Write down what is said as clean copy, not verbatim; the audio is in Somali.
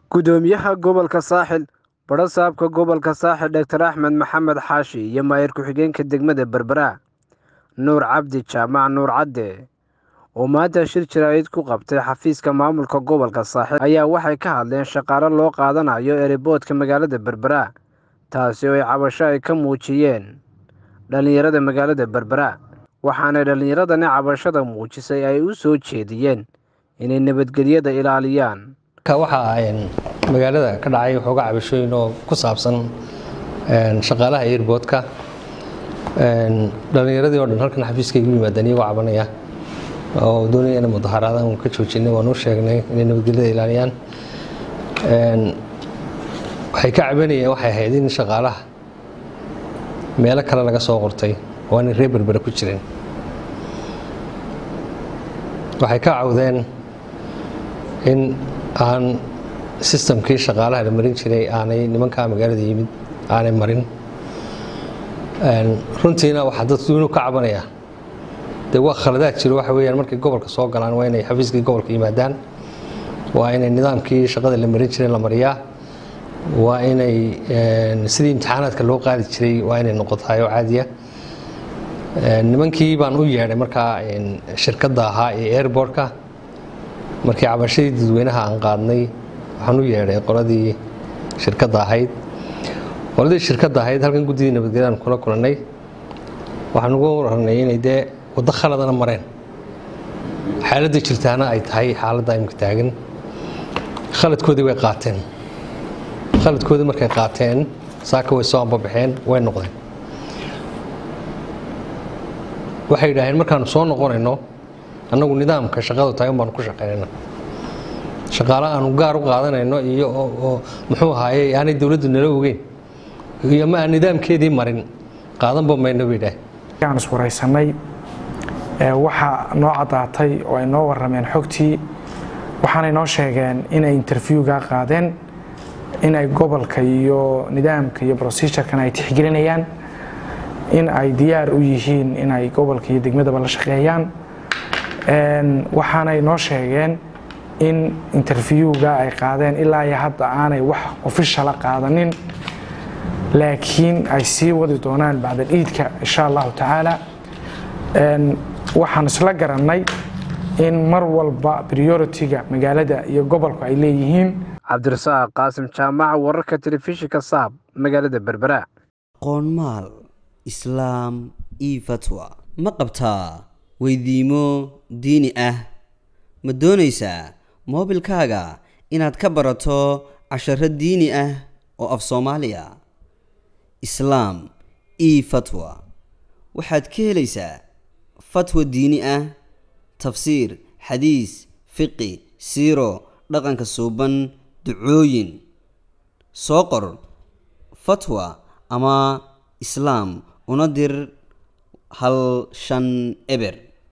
gudoomiyaha gobolka Saaxil barasaabka gobolka Saaxil Dr. Axmed Maxamed Xaashi iyo maayir ku-xigeenka degmada Berbera Nuur Cabdi Jaamac Nuur Cadde oo maanta shir jiraayid ku qabtay xafiiska maamulka gobolka Saaxil ayaa waxay ka hadleen shaqaale loo qaadanayo ereboodka magaalada Berbera taasi oo ay cabasho ay ka muujiyeen dhalinyarada magaalada Berbera waxaana dhalinyaradani cabashada muujisay ay u soo jeediyeen inay nabadgelyada ilaaliyaan waxa magaalada ka dhacay xooga cabashooyin oo ku saabsan shaqaalaha airportka dhalinyaradii oo dhan halkan xafiiska igu yimaadeen iyagoo cabanaya oo doonaya inay mudaharaadaan ka joojinay waan u sheegnay inay nabadgelyada ilaaliyaan waxay ka cabanayeen waxay ahayd in shaqaalaha meelo kale laga soo qortay oo aan reer Berbera ku jirin waxay ka cawdeen in aan systemkii shaqaalaha la marin jiray aanay nimanka magaalada yimid aanay marin runtiina waxa dadku ka cabanaya de waa khaladaad jiro waxa weeyaan markay gobolka soo galaan waa inay xafiiska gobolka yimaadaan waa inay nidaamkii shaqada la marin jiray la mariyaa waa inay sidii imtixaanaadka loo qaadi jiray waa inay noqotahay oo caadiya nimankii baan u yeedhay markaa shirkadda ahaa ee airportka markii cabashadii dadweynaha aan qaadnay waxaan u yeedhay qoladii shirkadda ahayd halkan guddidii nabadgelyada aan kula kulannay waxaan ugu wararnay inay dee waddo khaladana mareen xaaladda jirtaana ay tahay xaaladda imika taagan khaladkoodii way qaateen khaladkoodii markay qaateen saaka way soo ambabaxeen way noqdeen waxay yidhaaheen markaanu soo noqonayno annagu nidaamka shaqadu tahay un baanu ku shaqaynayna shaqaale aanu gaar u qaadanayno iyo muxuu ahaaye aanay dowladdu nala ogeyn iyo ma aan nidaamkeedii marin qaadanba mayno bay yidhaaheen aan iswaraysanay waxa noo caddaatay oo ay noo warrameen xogtii waxaanay noo sheegeen inay interviewga qaadeen inay gobolka iyo nidaamka iyo procedure-kan ay tixgelinayaan in ay diyaar u yihiin inay gobolka iyo degmadaba la shaqeeyaan waxaanay noo sheegeen in interviewga ay qaadeen ilaa iyo hadda aanay wax official qaadanin laakiin ay sii wadi doonaan bacda ciidka insha allahu tacaala waxaan isla garannay in mar walba priority-ga magaalada iyo gobolku ay leeyihiin cabdirasaaq qaasim jaamac wararka telefishinka saab magaalada Berbera qoonmaal islaam iyo fatwa ma qabtaa weydiimo diini ah ma doonaysaa moobilkaaga inaad ka barato casharo diini ah oo af Soomaaliya islaam iyo fatwa waxaad ka helaysaa fatwa diini ah tafsiir xadiis fiqi siiro dhaqanka suuban ducooyin soo qor fatwa ama islaam una dir hal shan eber